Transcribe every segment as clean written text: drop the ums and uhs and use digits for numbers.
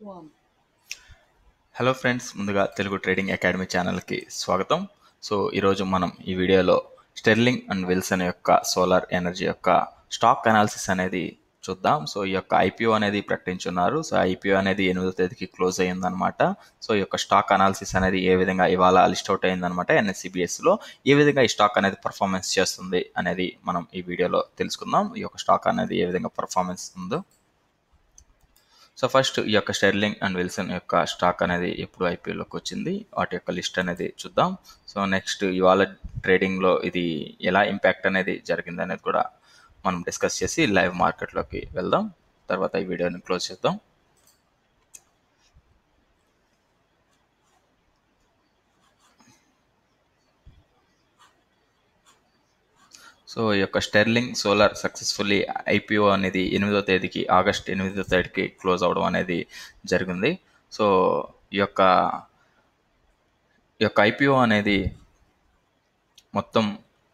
One. Hello friends, ముందుగా Telugu trading academy ఛానల్కి స్వాగతం. సో ఈరోజు మనం ఈ వీడియోలో స్టెర్లింగ్ అండ్ విల్సన్ యొక్క సోలార్ ఎనర్జీ యొక్క స్టాక్ అనాలిసిస్ అనేది చూద్దాం. సో ఈ యొక్క ఐపీఓ అనేది ప్రకటించున్నారు. సో ఐపీఓ అనేది 8వ తేదీకి క్లోజ్ అయ్యిందనమాట. సో ఈ యొక్క స్టాక్ అనాలిసిస్ అనేది ఏ విధంగా ఇవాళ లిస్ట్ అవుట్ అయ్యిందనమాట ఎన్ఎస్సిబిఎస్లో. ఏ విధంగా ఈ స్టాక్ అనేది పర్ఫార్మెన్స్ చేస్తుంది అనేది మనం ఈ వీడియోలో తెలుసుకుందాం. ఈ యొక్క స్టాక్ అనేది ఏ విధంగా పర్ఫార్మెన్స్ ఉందో. సో ఫస్ట్ ఈ యొక్క స్టెర్లింగ్ అండ్ విల్సన్ యొక్క స్టాక్ అనేది ఎప్పుడు ఐపీఓలోకి వచ్చింది, వాటి యొక్క లిస్ట్ అనేది చూద్దాం. సో నెక్స్ట్ ఇవాళ ట్రేడింగ్లో ఇది ఎలా ఇంపాక్ట్ అనేది జరిగింది అనేది కూడా మనం డిస్కస్ చేసి లైవ్ మార్కెట్లోకి వెళ్దాం. తర్వాత ఈ వీడియోని క్లోజ్ చేద్దాం. సో ఈ యొక్క స్టెర్లింగ్ సోలార్ సక్సెస్ఫుల్లీ ఐపీఓ అనేది 8వ తేదీకి ఆగస్ట్ 8వ తేదీకి క్లోజ్ అవడం అనేది జరిగింది. సో ఈ యొక్క ఐపీఓ అనేది మొత్తం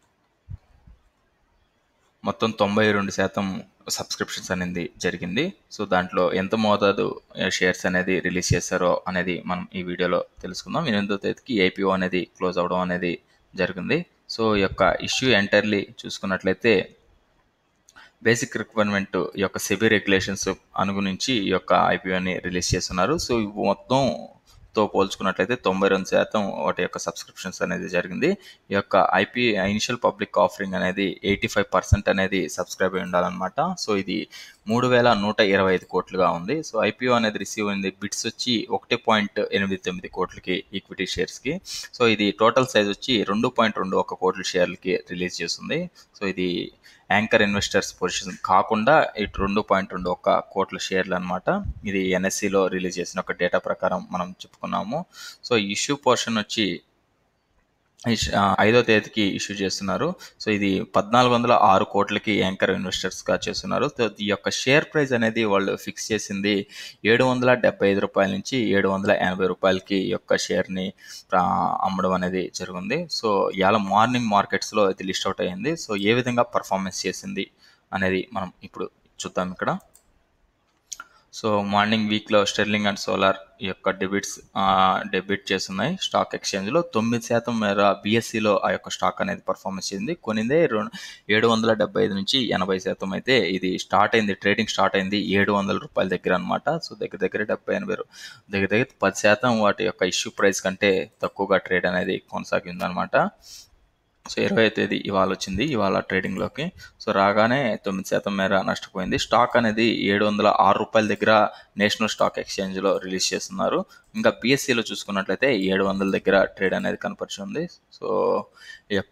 92% సబ్స్క్రిప్షన్స్ అనేది జరిగింది. సో దాంట్లో ఎంత మోతాదు షేర్స్ అనేది రిలీజ్ చేశారో అనేది మనం ఈ వీడియోలో తెలుసుకుందాం. 8వ తేదీకి ఐపీఓ అనేది క్లోజ్ అవడం అనేది జరిగింది. సో ఈ యొక్క ఇష్యూ ఎంటర్లీ చూసుకున్నట్లయితే బేసిక్ రిక్వైర్మెంట్ ఈ యొక్క సెబీ రెగ్యులేషన్స్ అనుగురించి ఈ యొక్క ఐపీఓని రిలీజ్ చేస్తున్నారు. సో మొత్తంతో పోల్చుకున్నట్లయితే 92% వాటి యొక్క సబ్స్క్రిప్షన్స్ అనేది జరిగింది. ఈ యొక్క ఇనిషియల్ పబ్లిక్ ఆఫరింగ్ అనేది 85% అనేది సబ్స్క్రైబ్ అయి ఉండాలన్నమాట. సో ఇది 3,125 కోట్లుగా ఉంది. సో ఐపీఓ అనేది రిసీవ్ అయింది బిట్స్ వచ్చి 1.89 కోట్లకి ఈక్విటీ షేర్స్కి. సో ఇది టోటల్ సైజ్ వచ్చి 2.21 కోట్ల షేర్లకి రిలీజ్ చేస్తుంది. సో ఇది యాంకర్ ఇన్వెస్టర్స్ పొజిషన్ కాకుండా ఇటు 2.21 కోట్ల షేర్లు అనమాట. ఇది ఎన్ఎస్సిలో రిలీజ్ చేసిన ఒక డేటా ప్రకారం మనం చెప్పుకున్నాము. సో ఇష్యూ పోర్షన్ వచ్చి 5వ తేదీకి ఇష్యూ చేస్తున్నారు. సో ఇది 1,406 కోట్లకి యాంకర్ ఇన్వెస్టర్స్గా చేస్తున్నారు. సో ఈ యొక్క షేర్ ప్రైస్ అనేది వాళ్ళు ఫిక్స్ చేసింది 775 రూపాయల నుంచి 780 రూపాయలకి ఈ యొక్క షేర్ని అమ్మడం అనేది జరిగింది. సో ఇవాళ మార్నింగ్ మార్కెట్స్లో ఇది లిస్ట్ అవుట్ అయ్యింది. సో ఏ విధంగా పర్ఫార్మెన్స్ చేసింది అనేది మనం ఇప్పుడు చూద్దాం ఇక్కడ. సో మార్నింగ్ వీక్లో స్టెర్లింగ్ అండ్ సోలార్ ఈ యొక్క డెబిట్ చేస్తున్నాయి స్టాక్ ఎక్స్చేంజ్లో. 9% మేర బిఎస్సిలో ఆ యొక్క స్టాక్ అనేది పర్ఫార్మెన్స్ చేసింది. కొనిందే 775 నుంచి 80% అయితే ఇది ట్రేడింగ్ స్టార్ట్ అయింది 700 రూపాయల దగ్గర అనమాట. సో దగ్గర 70-80 దగ్గర 10% వాటి యొక్క ఇష్యూ ప్రైస్ కంటే తక్కువగా ట్రేడ్ అనేది కొనసాగింది అనమాట. సో 20వ తేదీ ఇవాళ వచ్చింది, ఇవాళ ట్రేడింగ్లోకి. సో రాగానే 9% మేర నష్టపోయింది. స్టాక్ అనేది 706 రూపాయల దగ్గర నేషనల్ స్టాక్ ఎక్స్చేంజ్లో రిలీజ్ చేస్తున్నారు. ఇంకా బిఎస్సిలో చూసుకున్నట్లయితే 700 దగ్గర ట్రేడ్ అనేది కనపరుచుంది. సో ఈ యొక్క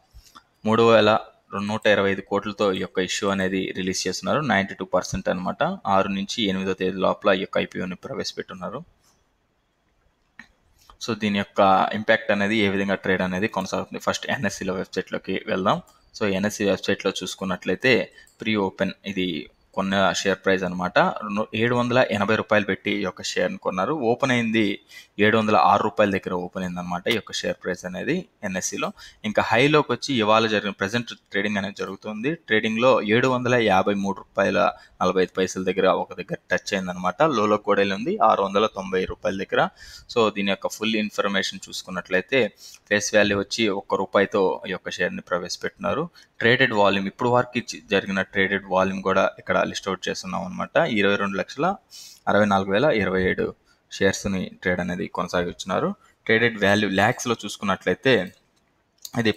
3,125 కోట్లతో ఈ యొక్క ఇష్యూ అనేది రిలీజ్ చేస్తున్నారు. 92% అనమాట. 6 నుంచి 8వ తేదీ లోపల ఈ యొక్క ఐపీఓని ప్రవేశపెట్టున్నారు. సో దీని యొక్క ఇంపాక్ట్ అనేది ఏ విధంగా ట్రేడ్ అనేది కొనసాగుతుంది. ఫస్ట్ ఎన్ఎస్సిలో వెబ్సైట్లోకి వెళ్దాం. సో ఎన్ఎస్సి వెబ్సైట్లో చూసుకున్నట్లయితే ప్రీ ఓపెన్ ఇది కొన్న షేర్ ప్రైస్ అనమాట 780 రూపాయలు పెట్టి ఈ యొక్క షేర్ని కొన్నారు. ఓపెన్ అయింది 706 రూపాయల దగ్గర ఓపెన్ అయింది అనమాట ఈ యొక్క షేర్ ప్రైస్ అనేది ఎన్ఎస్సిలో. ఇంకా హైలోకి వచ్చి ఇవాళ జరిగిన ప్రజెంట్ ట్రేడింగ్ అనేది జరుగుతుంది. ట్రేడింగ్లో 753 రూపాయల 45 పైసల దగ్గర ఒక దగ్గర టచ్ అయిందనమాట. లోలోకి కూడా ఉంది 690 రూపాయల దగ్గర. సో దీని యొక్క ఫుల్ ఇన్ఫర్మేషన్ చూసుకున్నట్లయితే ఫేస్ వాల్యూ వచ్చి 1 రూపాయితో ఈ యొక్క షేర్ని ప్రవేశపెట్టినారు. ట్రేడెడ్ వాల్యూమ్ ఇప్పుడు వరకు జరిగిన ట్రేడెడ్ వాల్యూమ్ కూడా ఇక్కడ లిస్ట్ అవుట్ చేస్తున్నాం అనమాట. 22,64,027 షేర్స్ని ట్రేడ్ అనేది కొనసాగించున్నారు. ట్రేడెడ్ వాల్యూ ల్యాక్స్లో చూసుకున్నట్లయితే ఇది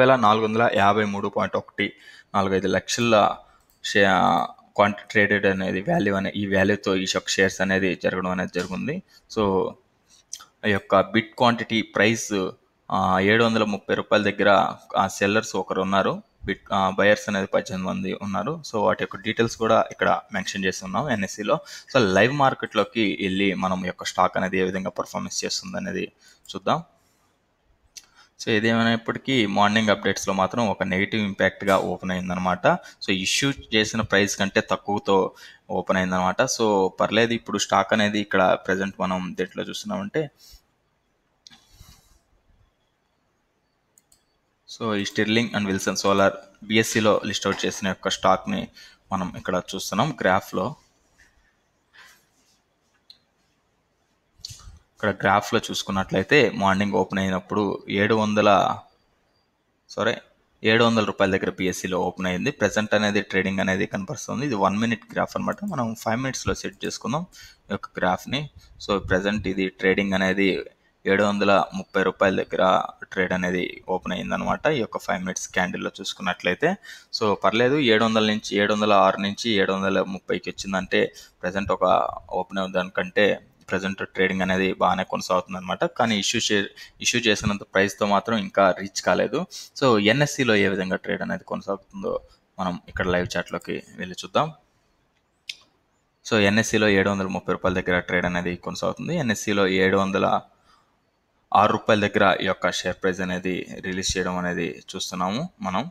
16,453.145 లక్షల క్వాంటిటీ ట్రేడెడ్ అనేది ఈ వాల్యూతో ఈ షేర్స్ అనేది జరగడం అనేది జరిగింది. సో ఈ యొక్క బిట్ క్వాంటిటీ ప్రైస్ 730 రూపాయల దగ్గర సెల్లర్స్ ఒకరు ఉన్నారు, బయర్స్ అనేది 18 మంది ఉన్నారు. సో వాటి యొక్క డీటెయిల్స్ కూడా ఇక్కడ మెన్షన్ చేస్తున్నాం ఎన్ఎస్సిలో. సో లైవ్ మార్కెట్లోకి వెళ్ళి మనం యొక్క స్టాక్ అనేది ఏ విధంగా పర్ఫార్మెన్స్ చేస్తుంది అనేది చూద్దాం. సో ఏదేమైనప్పటికీ మార్నింగ్ అప్డేట్స్లో మాత్రం ఒక నెగిటివ్ ఇంపాక్ట్గా ఓపెన్ అయిందనమాట. సో ఇష్యూ చేసిన ప్రైస్ కంటే తక్కువతో ఓపెన్ అయిందనమాట. సో పర్లేదు, ఇప్పుడు స్టాక్ అనేది ఇక్కడ ప్రజెంట్ మనం దేంట్లో చూస్తున్నామంటే సో ఈ స్టెర్లింగ్ అండ్ విల్సన్ సోలార్ బిఎస్సిలో లిస్ట్ అవుట్ చేసిన యొక్క స్టాక్ని మనం ఇక్కడ చూస్తున్నాం గ్రాఫ్లో. ఇక్కడ గ్రాఫ్లో చూసుకున్నట్లయితే మార్నింగ్ ఓపెన్ అయినప్పుడు 700 రూపాయల దగ్గర పిఎస్సిలో ఓపెన్ అయింది. ప్రెసెంట్ అనేది ట్రేడింగ్ అనేది కనపడుతుంది. ఇది 1 మినిట్ గ్రాఫ్ అనమాట. మనం 5 మినిట్స్లో సెట్ చేసుకుందాం ఈ యొక్క గ్రాఫ్ని. సో ప్రెసెంట్ ఇది ట్రేడింగ్ అనేది 730 రూపాయల దగ్గర ట్రేడ్ అనేది ఓపెన్ అయిందనమాట. ఈ యొక్క 5 మినిట్స్ క్యాండిల్లో చూసుకున్నట్లయితే సో పర్లేదు. 700 నుంచి 706 నుంచి 730కి వచ్చిందంటే ప్రజెంట్ ఒక ఓపెన్ దానికంటే ప్రజెంట్ ట్రేడింగ్ అనేది బాగానే కొనసాగుతుంది అనమాట. కానీ ఇష్యూ చేసినంత ప్రైస్తో మాత్రం ఇంకా రీచ్ కాలేదు. సో ఎన్ఎస్సిలో ఏ విధంగా ట్రేడ్ అనేది కొనసాగుతుందో మనం ఇక్కడ లైవ్ చాట్లోకి వెళ్ళి చూద్దాం. సో ఎన్ఎస్సిలో 730 రూపాయల దగ్గర ట్రేడ్ అనేది కొనసాగుతుంది. ఎన్ఎస్సిలో 706 రూపాయల దగ్గర ఈ యొక్క షేర్ ప్రైస్ అనేది రిలీజ్ చేయడం అనేది చూస్తున్నాము మనం.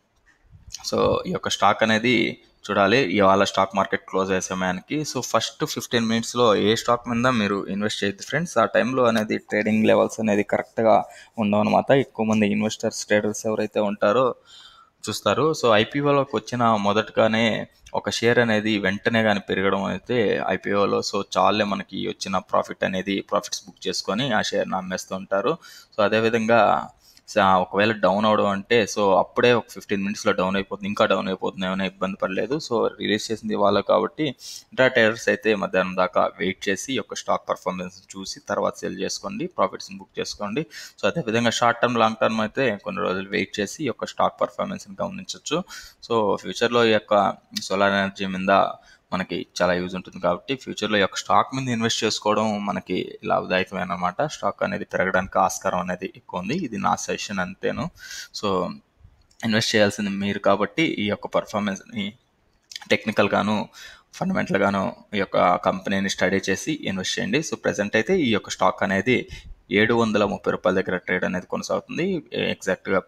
సో ఈ యొక్క స్టాక్ అనేది చూడాలి ఇవాళ స్టాక్ మార్కెట్ క్లోజ్ అయ్యే సమయానికి. సో ఫస్ట్ 15 మినిట్స్లో ఏ స్టాక్ మీద మీరు ఇన్వెస్ట్ చేయొద్దు ఫ్రెండ్స్. ఆ టైంలో అనేది ట్రేడింగ్ లెవెల్స్ అనేది కరెక్ట్గా ఉండవు అనమాట. ఎక్కువ మంది ఇన్వెస్టర్స్ ట్రేడర్స్ ఎవరైతే ఉంటారో చూస్తారు. సో ఐపీఓలోకి వచ్చిన మొదటగానే ఒక షేర్ అనేది వెంటనే కానీ పెరగడం అయితే ఐపీఓలో సో చాలే మనకి వచ్చిన ప్రాఫిట్స్ బుక్ చేసుకొని ఆ షేర్ని అమ్మేస్తూ ఉంటారు. సో అదేవిధంగా ఒకవేళ డౌన్ అవడం అంటే సో అప్పుడే ఒక 15 మినిట్స్లో డౌన్ అయిపోతుంది, ఇంకా డౌన్ అయిపోతుంది, ఏమైనా ఇబ్బంది పడలేదు. సో రిలీజ్ చేసింది ఇవాళ కాబట్టి ట్రేడర్స్ అయితే మధ్యాహ్నం దాకా వెయిట్ చేసి ఈ యొక్క స్టాక్ పర్ఫార్మెన్స్ చూసి తర్వాత సెల్ చేసుకోండి, ప్రాఫిట్స్ని బుక్ చేసుకోండి. సో అదేవిధంగా షార్ట్ టర్మ్ లాంగ్ టర్మ్ అయితే కొన్ని రోజులు వెయిట్ చేసి ఈ యొక్క స్టాక్ పర్ఫార్మెన్స్ని గమనించవచ్చు. సో ఫ్యూచర్లో ఈ యొక్క సోలార్ ఎనర్జీ మీద మనకి చాలా యూజ్ ఉంటుంది కాబట్టి ఫ్యూచర్లో ఈ యొక్క స్టాక్ మీద ఇన్వెస్ట్ చేసుకోవడం మనకి లాభదాయకమైన అనమాట. స్టాక్ అనేది పెరగడానికి ఆస్కారం అనేది ఎక్కువ ఉంది. ఇది నా సజెషన్ అంతేను. సో ఇన్వెస్ట్ చేయాల్సింది మీరు కాబట్టి ఈ యొక్క పర్ఫార్మెన్స్ని టెక్నికల్గాను ఫండమెంటల్గాను ఈ యొక్క కంపెనీని స్టడీ చేసి ఇన్వెస్ట్ చేయండి. సో ప్రజెంట్ అయితే ఈ యొక్క స్టాక్ అనేది 730 రూపాయల దగ్గర ట్రేడ్ అనేది కొనసాగుతుంది. ఎగ్జాక్ట్గా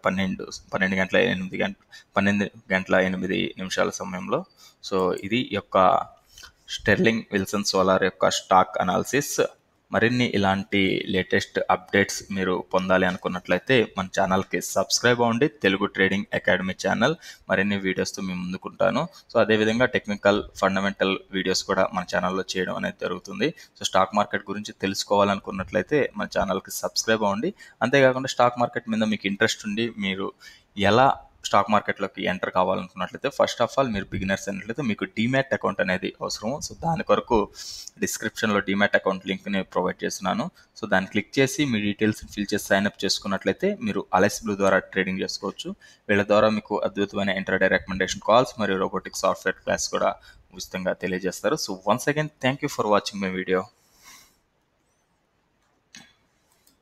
12 గంటల 8 నిమిషాల సమయంలో. సో ఇది యొక్క స్టెర్లింగ్ విల్సన్ సోలార్ యొక్క స్టాక్ అనాలిసిస్. మరిన్ని ఇలాంటి లేటెస్ట్ అప్డేట్స్ మీరు పొందాలి అనుకున్నట్లయితే మన ఛానల్కి సబ్స్క్రైబ్ అవ్వండి. Telugu trading academy channel. మరిన్ని వీడియోస్తో మేము ముందుకుంటాను. సో అదేవిధంగా టెక్నికల్ ఫండమెంటల్ వీడియోస్ కూడా మన ఛానల్లో చేయడం అనేది జరుగుతుంది. సో స్టాక్ మార్కెట్ గురించి తెలుసుకోవాలనుకున్నట్లయితే మన ఛానల్కి సబ్స్క్రైబ్ అవ్వండి. అంతేకాకుండా స్టాక్ మార్కెట్ మీద మీకు ఇంట్రెస్ట్ ఉండి మీరు ఎలా స్టాక్ మార్కెట్లోకి ఎంటర్ కావాలనుకున్నట్లయితే ఫస్ట్ ఆఫ్ ఆల్ మీరు బిగినర్స్ అయినట్లయితే మీకు డీమ్యాట్ అకౌంట్ అనేది అవసరం. సో దాని కొరకు డిస్క్రిప్షన్లో డీమ్యాట్ అకౌంట్ లింక్ని ప్రొవైడ్ చేస్తున్నాను. సో దాన్ని క్లిక్ చేసి మీ డీటెయిల్స్ ఫిల్ చేసి సైన్అప్ చేసుకున్నట్లయితే మీరు అలెస్ బ్లూ ద్వారా ట్రేడింగ్ చేసుకోవచ్చు. వీళ్ళ ద్వారా మీకు అద్భుతమైన ఇంటర్డే రికమెండేషన్ కాల్స్ మరియు రోబోటిక్ సాఫ్ట్వేర్ క్లాస్ కూడా ఉచితంగా తెలియజేస్తారు. So once again thank you for watching my video.